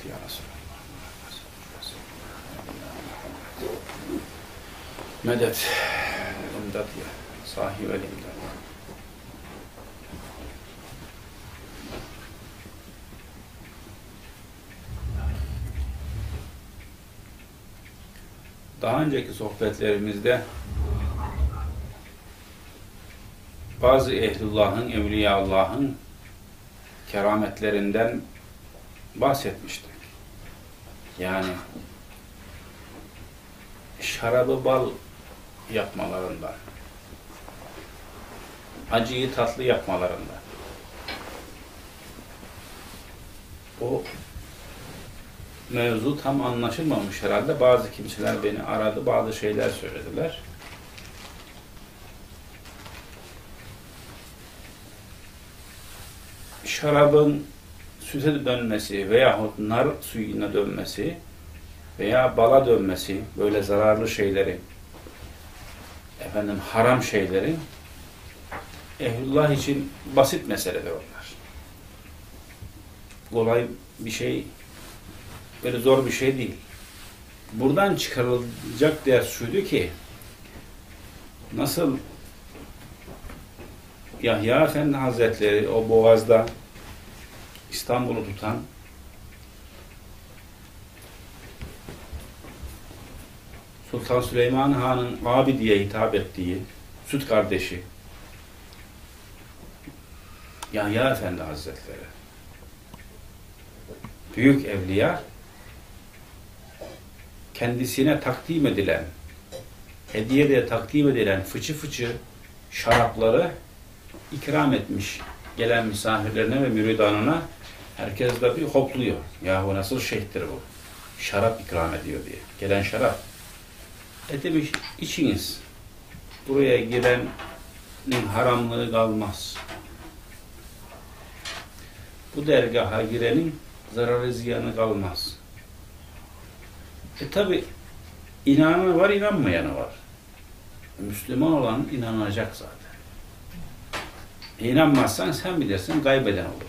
ya Resulallah. Medet. İmdat ya. Sahib el imdat. Daha önceki sohbetlerimizde bazı ehlullahın, evliyaullahın kerametlerinden bahsetmiştik. Yani şarabı bal yapmalarından, acıyı tatlı yapmalarından. O mevzu tam anlaşılmamış herhalde. Bazı kimseler beni aradı, bazı şeyler söylediler. Şarabın süte dönmesi veyahut nar suyuna dönmesi veya bala dönmesi, böyle zararlı şeylerin, haram şeylerin ehlullah için basit meseleler onlar. Kolay bir şey, böyle zor bir şey değil. Buradan çıkarılacak ders şuydu ki, nasıl Yahya Efendi Hazretleri o boğazda İstanbul'u tutan Sultan Süleyman Han'ın abi diye hitap ettiği süt kardeşi Yahya Efendi Hazretleri, büyük evliya, kendisine takdim edilen, hediye de takdim edilen fıçı fıçı şarapları ikram etmiş gelen misafirlerine ve müridanına. Herkes de bir hopluyor. Yahu nasıl şeyhtir bu? Şarap ikram ediyor diye. Gelen şarap. Demiş, içiniz. Buraya girenin haramlığı kalmaz. Bu dergaha girenin zararı ziyanı kalmaz. Tabi inananı var, inanmayanı var. Müslüman olan inanacak zaten. İnanmazsan sen bilirsin, kaybeden olursun.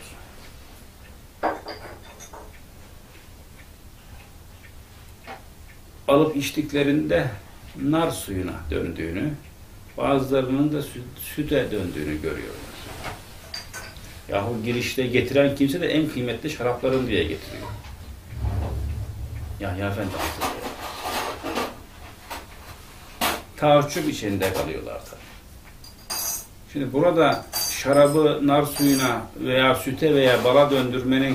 Alıp içtiklerinde nar suyuna döndüğünü, bazılarının da süte döndüğünü görüyorlar. Yahu girişte getiren kimse de en kıymetli şarapların diye getiriyor. Yahya Efendi Hazretleri. Taaccüp içinde kalıyorlar tabii. Şimdi burada şarabı nar suyuna veya süte veya bala döndürmenin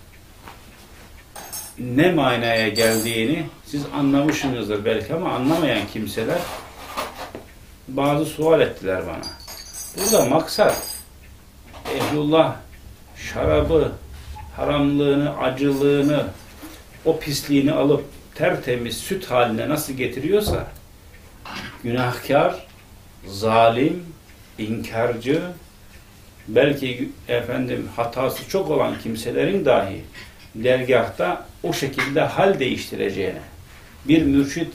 ne manaya geldiğini siz anlamışsınızdır belki, ama anlamayan kimseler bazı sual ettiler bana. Burada maksat ehlullah şarabı, haramlığını, acılığını, o pisliğini alıp tertemiz süt haline nasıl getiriyorsa, günahkar, zalim, inkarcı, belki hatası çok olan kimselerin dahi dergâhta o şekilde hal değiştireceğine, bir mürşit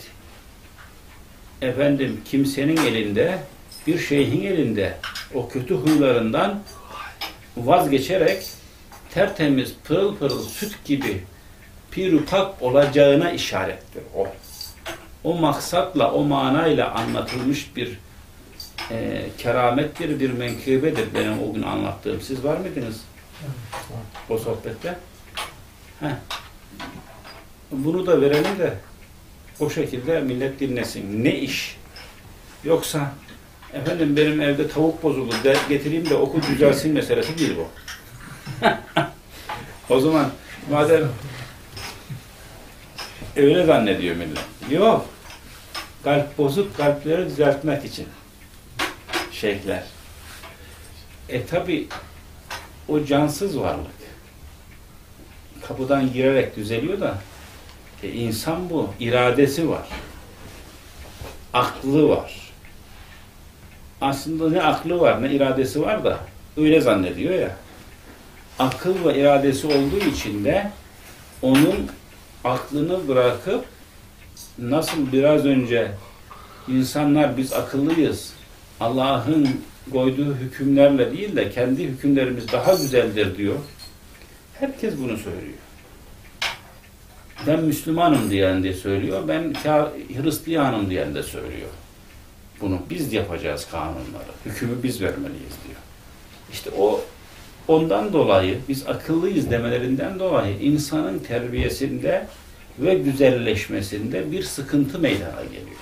kimsenin elinde, bir şeyhin elinde o kötü huylarından vazgeçerek tertemiz, pırıl pırıl süt gibi pirupak olacağına işarettir o. O maksatla, o manayla anlatılmış bir keramettir, bir menkıbedir benim o gün anlattığım. Siz var mıydınız o sohbette? Bunu da verelim de o şekilde millet dinlesin. Ne iş? Yoksa benim evde tavuk bozuldu, getireyim de oku düzelsin meselesi değil bu. O zaman madem öyle zannediyor millet. Yok. Kalp bozuk, kalpleri düzeltmek için şeyhler. Tabi o cansız varlık. Kapıdan girerek düzeliyor da insan bu. İradesi var. Aklı var. Aslında ne aklı var, ne iradesi var da öyle zannediyor ya. Akıl ve iradesi olduğu için de onun aklını bırakıp nasıl biraz önce insanlar biz akıllıyız, Allah'ın koyduğu hükümlerle değil de kendi hükümlerimiz daha güzeldir diyor. Herkes bunu söylüyor. Ben Müslümanım diyen de söylüyor, ben Hristiyanım diyen de söylüyor. Bunu biz yapacağız kanunları, hükmü biz vermeliyiz diyor. İşte ondan dolayı, biz akıllıyız demelerinden dolayı insanın terbiyesinde ve güzelleşmesinde bir sıkıntı meydana geliyor.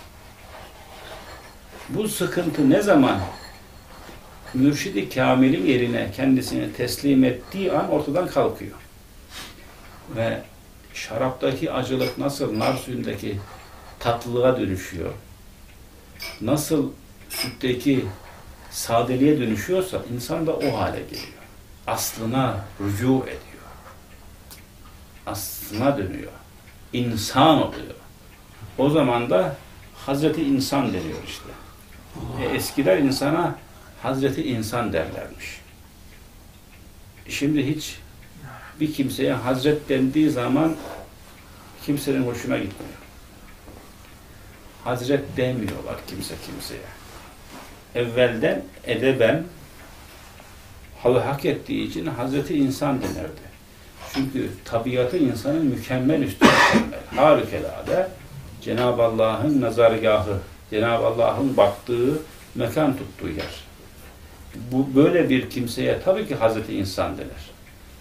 Bu sıkıntı ne zaman mürşid-i kamilin yerine kendisini teslim ettiği an ortadan kalkıyor. Ve şaraptaki acılık nasıl nar suyundaki tatlılığa dönüşüyor, nasıl sütteki sadeliğe dönüşüyorsa insan da o hale geliyor. Aslına rücu ediyor. Aslına dönüyor. İnsan oluyor. O zaman da Hazreti İnsan deniyor işte. Eskiler insana Hazreti İnsan derlermiş. Şimdi hiç bir kimseye Hazret dendiği zaman kimsenin hoşuna gitmiyor. Hazret demiyorlar kimse kimseye. Evvelden edeben hak ettiği için Hazreti İnsan denirdi. Çünkü tabiatı insanın mükemmel üstü mükemmel. Harikulade Cenab-ı Allah'ın nazargahı, Cenab-ı Allah'ın baktığı, mekan tuttuğu yer. Bu böyle bir kimseye tabii ki Hazreti İnsan denir.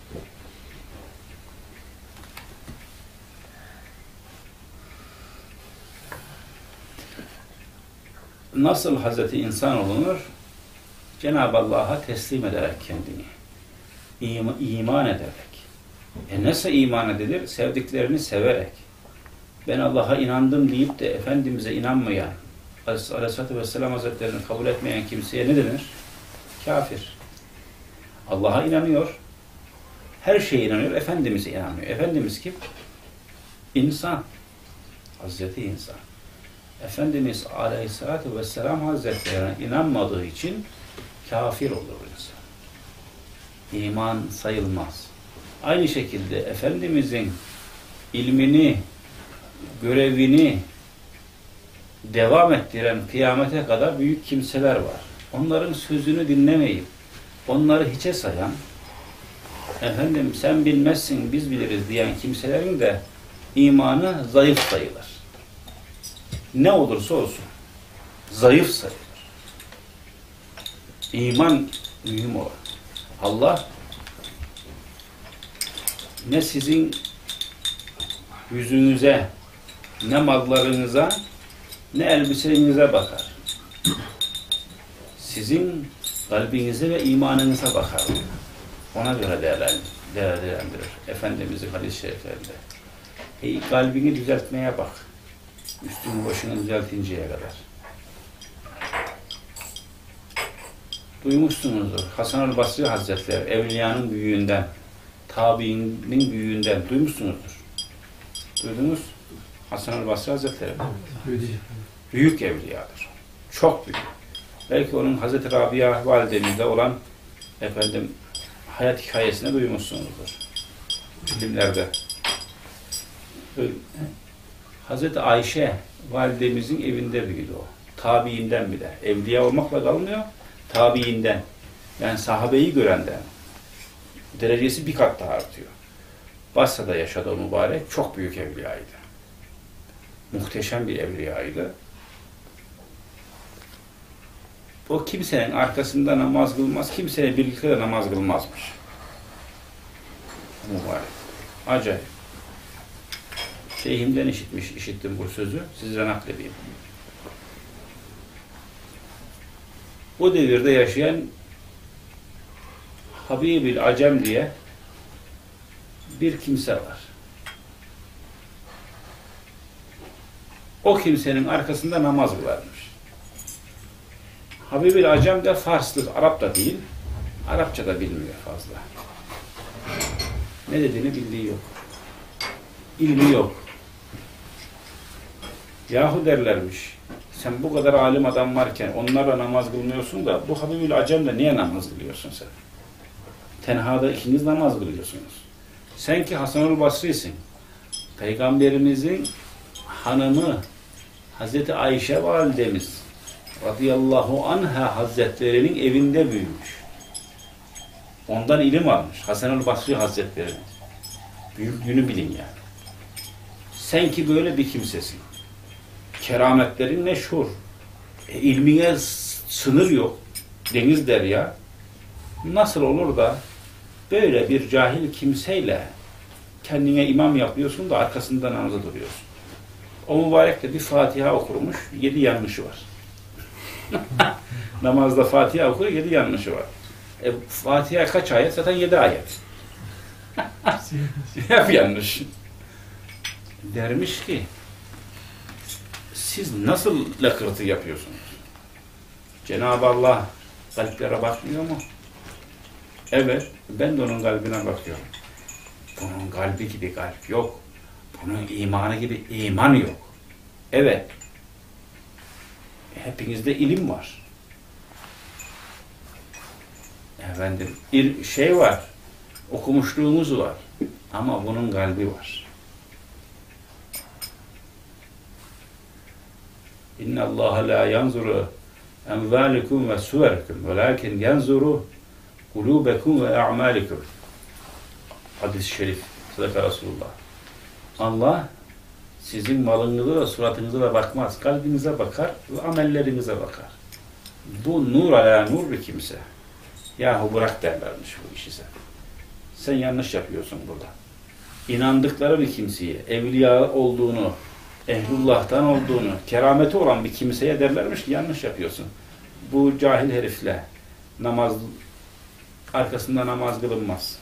Nasıl Hazreti İnsan olunur? Cenab-ı Allah'a teslim ederek kendini, iman ederek. Nasıl iman edilir? Sevdiklerini severek. Ben Allah'a inandım deyip de Efendimiz'e inanmayan, Aleyhisselatü Vesselam Hazretlerini kabul etmeyen kimseye ne denir? Kafir. Allah'a inanıyor, her şeye inanıyor, Efendimiz'e inanmıyor. Efendimiz kim? İnsan. Hazreti İnsan. Efendimiz Aleyhisselatü Vesselam Hazretlerine inanmadığı için kafir olur insan. İman sayılmaz. Aynı şekilde Efendimizin ilmini, görevini devam ettiren kıyamete kadar büyük kimseler var. Onların sözünü dinlemeyip onları hiçe sayan, efendim sen bilmezsin biz biliriz diyen kimselerin de imanı zayıf sayılır. Ne olursa olsun zayıf sayılır. İman mühim olan. Allah ne sizin yüzünüze, ne mallarınıza, ne elbiselerinize bakar. Sizin kalbinize ve imanınıza bakar. Ona göre değerlendirir. Efendimizin hadis-i şeriflerinde. Kalbini düzeltmeye bak. Üstünü başını düzeltinceye kadar. Duymuşsunuzdur. Hasan-ı Basri Hazretleri evliyanın büyüğünden, tabiinin büyüğünden duymuşsunuzdur. Duydunuz? Hasan-ı Basri Hazretleri büyük evliyadır. Çok büyük. Belki onun Hazreti Rabia validemizde olan hayat hikayesini duymuşsunuzdur. Filmlerde. Hazreti Ayşe validemizin evinde büyüdü o. Tabiinden bile. Evliya olmakla kalmıyor. Tabiinden. Yani sahabeyi görenden. Derecesi bir kat daha artıyor. Basra'da yaşadı o mübarek. Çok büyük evliyaydı. Muhteşem bir evliyaydı. O kimsenin arkasında namaz kılmaz, kimseyle birlikte de namaz kılmazmış. Mübarek. Acayip. Şeyhimden işittim bu sözü, size nakledeyim. O devirde yaşayan Habibil Acem diye bir kimse var. O kimsenin arkasında namaz kılarmış. Habibil Acem de Farslı, Arap da değil, Arapça da bilmiyor fazla. Ne dediğini bildiği yok. İlmi yok. Yahu derlermiş, sen bu kadar alim adam varken onlarla namaz kılmıyorsun da bu Habibül Acem'le niye namaz kılıyorsun sen? Tenhada ikiniz namaz kılıyorsunuz. Sen ki Hasan-ül Basri'sin. Peygamberimizin hanımı Hazreti Ayşe validemiz radıyallahu anha hazretlerinin evinde büyümüş. Ondan ilim almış. Hasan-ül Basri hazretlerinin. Büyüklüğünü bilin yani. Sen ki böyle bir kimsesin. Kerametlerin meşhur. İlmine sınır yok. Deniz derya. Nasıl olur da böyle bir cahil kimseyle kendine imam yapıyorsun da arkasında namaza duruyorsun. O mübarek de bir Fatiha okurmuş, 7 yanlışı var. Namazda Fatiha okur, 7 yanlışı var. Fatiha kaç ayet? Zaten 7 ayet. Hep yanlış. Dermiş ki, siz nasıl lakırtı yapıyorsunuz? Cenab-ı Allah kalplere bakmıyor mu? Evet, ben de onun kalbine bakıyorum. Bunun kalbi gibi kalp yok. Bunun imanı gibi iman yok. Evet. Hepinizde ilim var. Efendim, şey var. Okumuşluğumuz var. Ama bunun kalbi var. İnna Allah la yanzuru emvalikum ve suverikum velakin yanzuru kulubekum ve a'malikum. Hadis-i şerif. Sadaka Resulullah. Allah sizin malınıza da suratınıza da bakmaz. Kalbinize bakar ve amellerinize bakar. Bu nur ala nur bir kimse. Yahu bırak derlermiş bu işi sen. Sen yanlış yapıyorsun burada. İnandıkları bir kimseye, evliya olduğunu, ehlullah'tan olduğunu, kerameti olan bir kimseye derlermiş ki yanlış yapıyorsun. Bu cahil herifle namaz, arkasında namaz kılınmaz.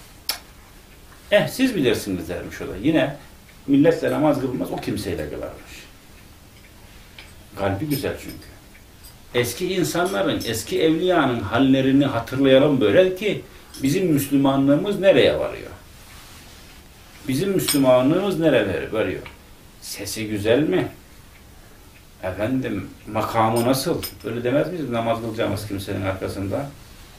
Siz bilirsiniz dermiş o da. Yine milletle namaz kılınmaz, o kimseyle kılarmış. Kalbi güzel çünkü. Eski insanların, eski evliyanın hallerini hatırlayalım böyle ki bizim Müslümanlığımız nereye varıyor? Bizim Müslümanlığımız nerelere varıyor? Sesi güzel mi? Efendim, makamı nasıl? Öyle demez miyiz namaz kılacağımız kimsenin arkasında?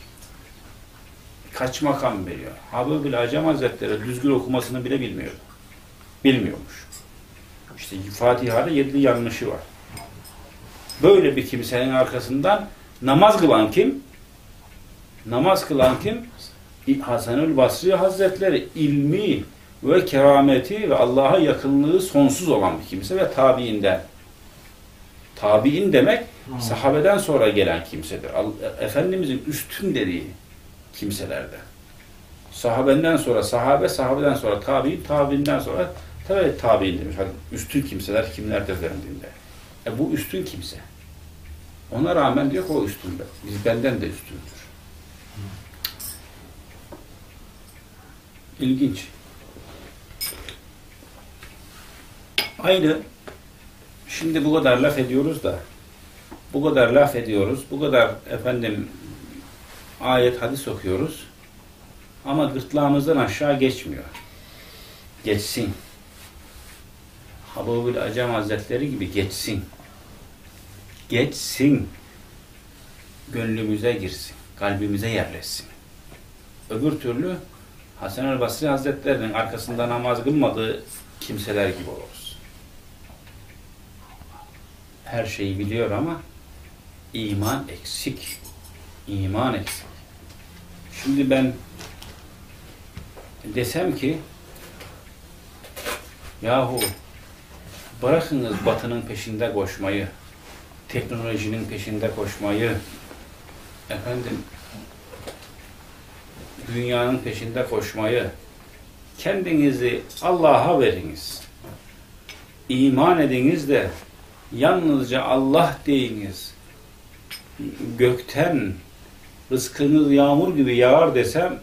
Kaç makam veriyor? Habib-ül Acem Hazretleri düzgün okumasını bile bilmiyordu. Bilmiyormuş. İşte Fatiha'da 7 yanlışı var. Böyle bir kimsenin arkasından namaz kılan kim? Namaz kılan kim? Hasan-ül Basri Hazretleri ilmi ve kerameti ve Allah'a yakınlığı sonsuz olan bir kimse ve tabiinden. Tabiin demek sahabeden sonra gelen kimsedir. Efendimizin üstün dediği kimselerden. Sahabenden sonra sahabe, sahabeden sonra tabiin, tabiinden sonra tabiin demiş. Hadi, üstün kimseler kimlerdir dendiğinde. Bu üstün kimse. Ona rağmen diyor ki o üstün. Biz benden de üstündür. İlginç. Aynı şimdi bu kadar laf ediyoruz da bu kadar laf ediyoruz, bu kadar efendim ayet hadis okuyoruz ama gırtlağımızdan aşağı geçmiyor. Geçsin. Habib-ül Acem Hazretleri gibi geçsin. Geçsin. Gönlümüze girsin. Kalbimize yerleşsin. Öbür türlü Hasan-ül Basri Hazretleri'nin arkasında namaz kılmadığı kimseler gibi oluruz. Her şeyi biliyor ama iman eksik. İman eksik. Şimdi ben desem ki yahu bırakınız Batı'nın peşinde koşmayı, teknolojinin peşinde koşmayı, efendim dünyanın peşinde koşmayı, kendinizi Allah'a veriniz. İman ediniz de yalnızca Allah deyiniz. Gökten rızkınız yağmur gibi yağar desem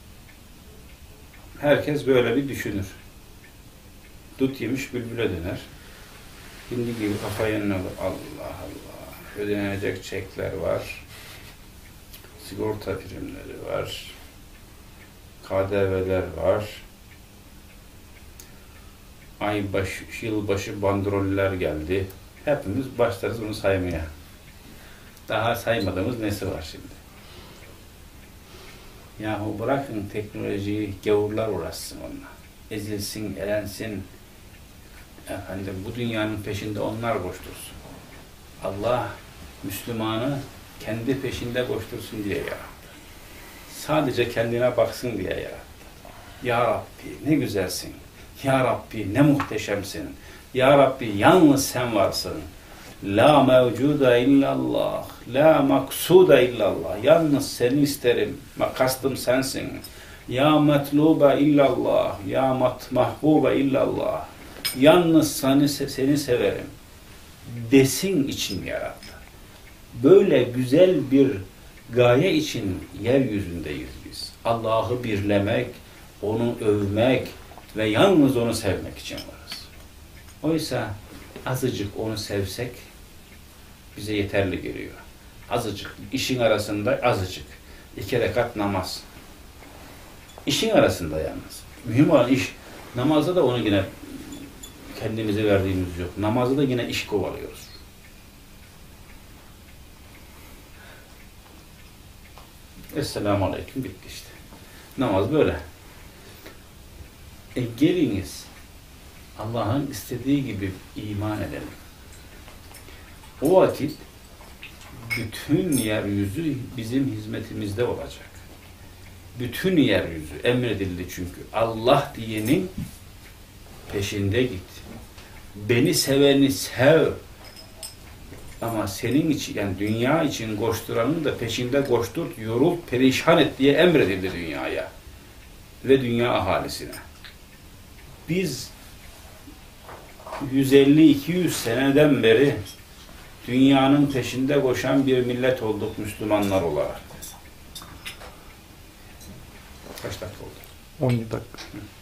herkes böyle bir düşünür. Dut yemiş bülbüle döner. Hindi gibi kafa yanına Allah Allah. Ödenecek çekler var. Sigorta primleri var. KDV'ler var. Yılbaşı bandroller geldi. Hepimiz başlarız bunu saymaya. Daha saymadığımız nesi var şimdi? Yahu bırakın teknolojiyi, gavurlar uğraşsın onunla. Ezilsin, elensin. Efendim bu dünyanın peşinde onlar koştursun. Allah Müslümanı kendi peşinde koştursun diye yarattı. Sadece kendine baksın diye yarattı. Ya Rabbi ne güzelsin. Ya Rabbi ne muhteşemsin. Ya Rabbi yalnız sen varsın. La mevcuda illallah. La maksuda illallah. Yalnız seni isterim. Kastım sensin. Ya metluba illallah. Ya mahbuba illallah. Yalnız seni severim. Desin için yarattı. Böyle güzel bir gaye için yeryüzündeyiz biz. Allah'ı birlemek, onu övmek ve yalnız onu sevmek için varız. Oysa azıcık onu sevsek bize yeterli geliyor. Azıcık, işin arasında azıcık. 2 rekat namaz. İşin arasında yalnız. Mühim olan iş. Namazda da onu yine kendimize verdiğimiz yok. Namazda da yine iş kovalıyoruz. Esselamu Aleyküm bitti işte. Namaz böyle. Geliniz Allah'ın istediği gibi iman edelim. O vakit bütün yeryüzü bizim hizmetimizde olacak. Bütün yeryüzü emredildi çünkü. Allah diyenin peşinde git. Beni seveni sev. Ama senin için, yani dünya için koşturanın da peşinde koştur, yorul, perişan et diye emredildi dünyaya ve dünya ahalisine. Biz 150-200 seneden beri dünyanın peşinde koşan bir millet olduk Müslümanlar olarak. Kaç dakika oldu? 17 dakika.